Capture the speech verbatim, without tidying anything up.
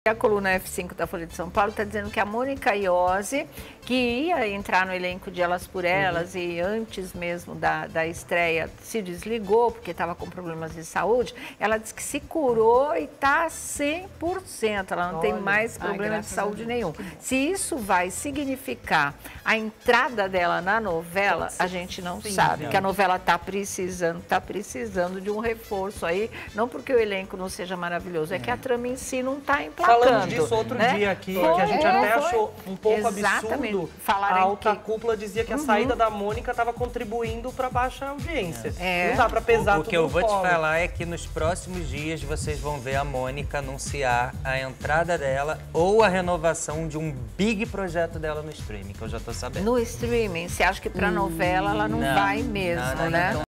A coluna F cinco da Folha de São Paulo está dizendo que a Mônica Iose, que ia entrar no elenco de Elas por Elas uhum. e antes mesmo da, da estreia se desligou porque estava com problemas de saúde, ela disse que se curou e está cem por cento, ela não Olha. tem mais problema Ai, de saúde nenhum. Se isso vai significar a entrada dela na novela, a gente não Sim, sabe, que a novela está precisando, está precisando de um reforço aí, não porque o elenco não seja maravilhoso, é, é que a trama em si não está emplacando. Falamos disso outro né? dia aqui, foi, que a gente é, até foi. achou um pouco Exatamente. absurdo. Falarem a alta que... cúpula dizia que a uhum. saída da Mônica estava contribuindo para baixa audiência. É. Não dá para pesar o, o tudo que eu no vou colo. te falar é que nos próximos dias vocês vão ver a Mônica anunciar a entrada dela ou a renovação de um big projeto dela no streaming, que eu já tô sabendo. No streaming? Você acha que para novela ela não, não vai mesmo, não, não, né? Não.